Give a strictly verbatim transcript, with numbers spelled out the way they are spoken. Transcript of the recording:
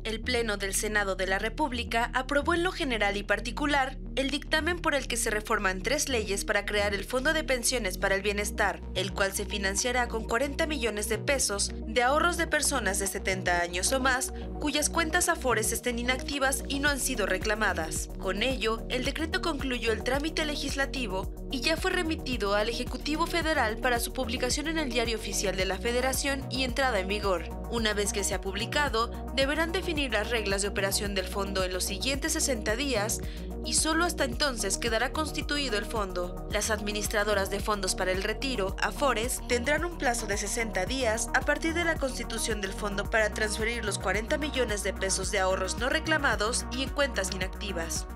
El Pleno del Senado de la República aprobó en lo general y particular el dictamen por el que se reforman tres leyes para crear el Fondo de Pensiones para el Bienestar, el cual se financiará con cuarenta millones de pesos de ahorros de personas de setenta años o más cuyas cuentas Afores estén inactivas y no han sido reclamadas. Con ello, el decreto concluyó el trámite legislativo y ya fue remitido al Ejecutivo Federal para su publicación en el Diario Oficial de la Federación y entrada en vigor. Una vez que sea publicado, deberán definir las reglas de operación del fondo en los siguientes sesenta días y solo hasta entonces quedará constituido el fondo. Las administradoras de fondos para el retiro, Afores, tendrán un plazo de sesenta días a partir de la constitución del fondo para transferir los cuarenta millones de pesos de ahorros no reclamados y en cuentas inactivas.